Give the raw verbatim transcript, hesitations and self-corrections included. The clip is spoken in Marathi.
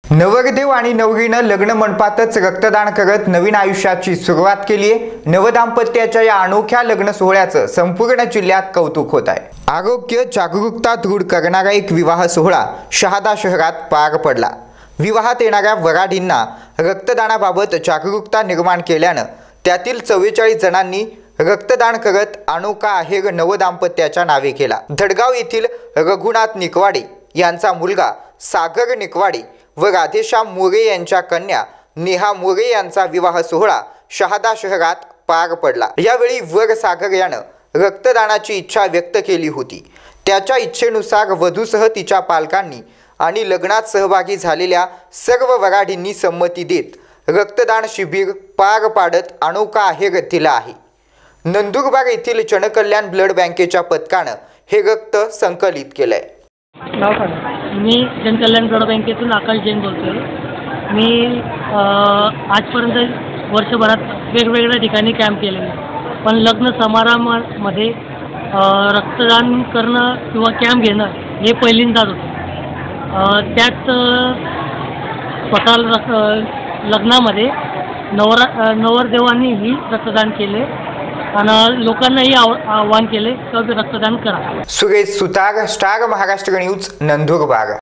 नवरदेव आणि नवरीनं लग्न मंडपातच रक्तदान करत नवीन आयुष्याची सुरुवात केली आहे। नवदाम्पत्याच्या या अनोख्या लग्न सोहळ्याचं संपूर्ण जिल्ह्यात कौतुक होत आहे। आरोग्य जागरूकता दृढ करणारा एक विवाह सोहळा शहादा शहरात पार पडला। विवाहात येणाऱ्या वराडींना रक्तदानाबाबत जागरूकता निर्माण केल्यानं त्यातील चव्वेचाळीस जणांनी रक्तदान करत अनोखा आहेर नवदाम्पत्याच्या नावे केला। धडगाव येथील रघुनाथ निकवाडे यांचा मुलगा सागर निकवाडे व राधेश्याम मोरे यांच्या कन्या नेहा मोरे यांचा विवाह सोहळा शहादा शहरात पार पडला। यावेळी वर सागर यानं रक्तदानाची इच्छा व्यक्त केली होती। त्याच्या इच्छेनुसार वधूसह तिच्या पालकांनी आणि लग्नात सहभागी झालेल्या सर्व वराडींनी संमती देत रक्तदान शिबिर पार पाडत अनोखा आहेर दिला आहे। नंदुरबार येथील जनकल्याण ब्लड बँकेच्या पथकानं हे रक्त संकलित केलंय। मी जनकल्याण ब्लड बँकेतून आकाश जैन बोलतोय। मी आजपर्यंत वर्षभरात वेगवेगळ्या ठिकाणी कॅम्प केलेले, पण लग्न समारंभामध्ये रक्तदान करणं किंवा कॅम्प घेणं हे पहिल्यांदाच होतं। त्यात स्वतः लग्नामध्ये नवरा नवरदेवांनीही रक्तदान केले आणि लोकांनाही आवाहन केले की रक्तदान करा। Suresh Sutar, star Maharashtra news, Nandurbar.